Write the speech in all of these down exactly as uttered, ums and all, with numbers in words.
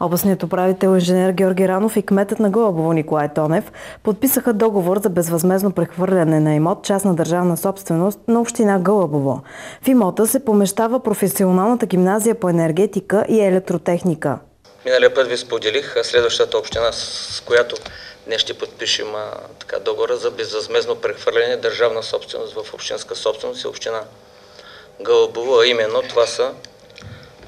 Областният управител инженер Георги Ранов и кметът на Гълъбово Николай Тонев подписаха договор за безвъзмездно прехвърляне на имот частна държавна собственост на община Гълъбово. В имота се помещава професионалната гимназия по енергетика и електротехника. Миналия път ви споделих следващата община, с която днес ще подпишем а, така, договора за безвъзмездно прехвърляне държавна собственост в общинска собственост и община Гълъбово, а именно това са а,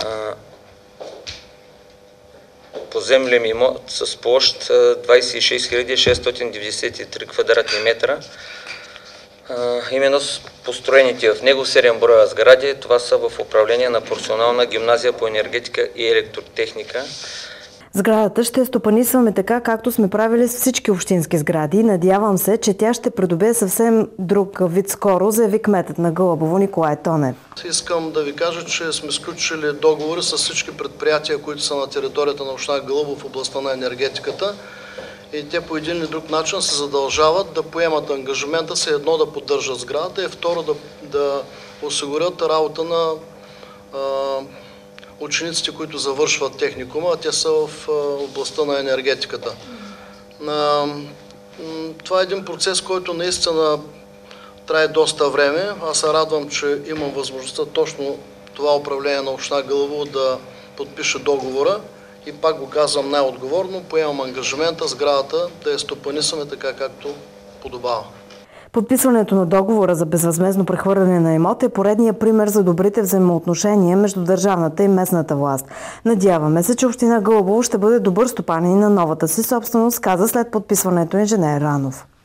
поземлен имот с площ двадесет и шест хиляди шестстотин деветдесет и три квадратни метра. А, именно с построените в него седем броя сгради. Това са в управление на професионална гимназия по енергетика и електротехника. Сградата ще стопанисваме така, както сме правили с всички общински сгради. Надявам се, че тя ще придобие съвсем друг вид скоро, заяви кметът на Гълъбово Николай Тонев. Искам да ви кажа, че сме сключили договори с всички предприятия, които са на територията на община Гълъбово в областта на енергетиката. И те по един или друг начин се задължават да поемат ангажимента си, едно да поддържат сградата и второ да, да осигурят работа на а, учениците, които завършват техникума, а те са в областта на енергетиката. Това е един процес, който наистина трае доста време. Аз се радвам, че имам възможността точно това управление на община Гълъбово да подпише договора и пак го казвам най-отговорно, поемам ангажимента сградата да я стопанисваме така, както подобава. Подписването на договора за безвъзмездно прехвърляне на имот е поредния пример за добрите взаимоотношения между държавната и местната власт. Надяваме се, че община Гълъбово ще бъде добър стопанин на новата си собственост, каза след подписването инженер Ранов.